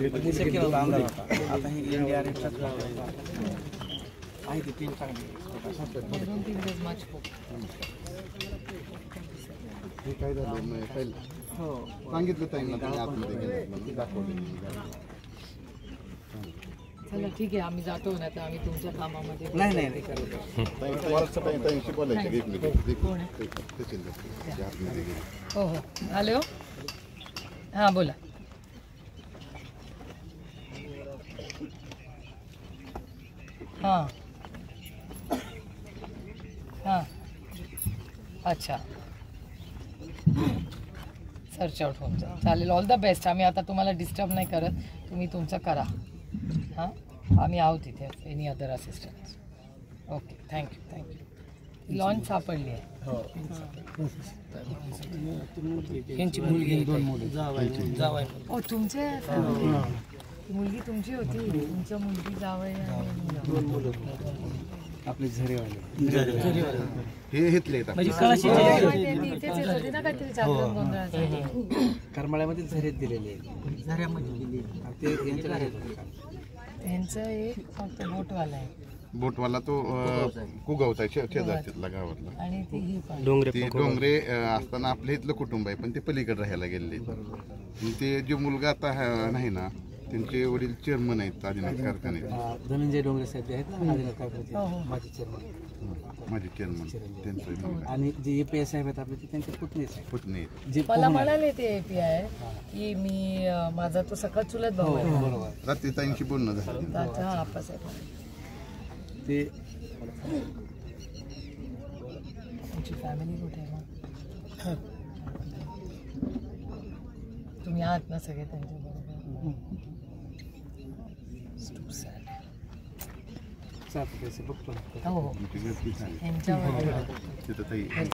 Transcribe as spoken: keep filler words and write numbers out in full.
केला आमदार होता. आता हे इंडिया आहे ती टीम चांगली. हे काय झालं हो सांगितलं ताईंना त्यांनी आतमध्ये गेलं म्हणून दाखवलं. चला ठीक आहे आम्ही जातो ना तर आम्ही तुमच्या कामामध्ये नाही नाही ताईंशी बोलायचं एक मिनिट हो हो हॅलो हां बोला हां हां अच्छा सर्च आउट होऊन जाईल चालेल. All the best. आम्ही आता तुम्हाला डिस्टर्ब नाही करत तुम्ही तुमचं करा. हां आम्ही आहोत इथे any other assistant. Okay thank you thank you. Launch सापडली आहे. त्यांची मुलगी दोन मुली जावाय ओ तुमचे मुलगी तुमची होती तुमच्या मुलगी जावई दोन मुलं आपले झरेवाले हे घेतले म्हणजे करमाळ्यामध्ये झरेत दिलेले झऱ्यामध्ये ते त्यांचं एक फक्त बोटवाला आहे. बोटवाला तो कुगावचा शेजारच्या गावातला आणि ते डोंगरे डोंगरे असताना आपल्या इथलं कुटुंब आहे पण ते पलीकडे राहायला गेलेले. ते जो मुलगा आता नाही ना त्यांचे वडील चेअरमन आहेत आदिनाथ कारखान्याचे. धनंजय डोंगरे साहेब जे आहेत ना आदिनाथ कारखान्याचे माझे चेअरमन माझे चेअरमन त्यांचं. आणि जे ए पी आय साहेब आहेत आपले ते त्यांचे पुतणेच आहे. पुतणे जे मला म्हणाले ते एपीआय की मी माझा तो सगळा चुलत भाऊ आहे. बरोबर रात्री ताईंशी बोलणं झालं. अच्छा आप्पासाहेब ते तुमची फॅमिली कुठे आहे मग? तुम्ही आहात ना सगळे त्यांच्या बरोबर? सात पैसे बघतो हो हो त्यांची गर्दी झाली यांच्यावर तिथं ताई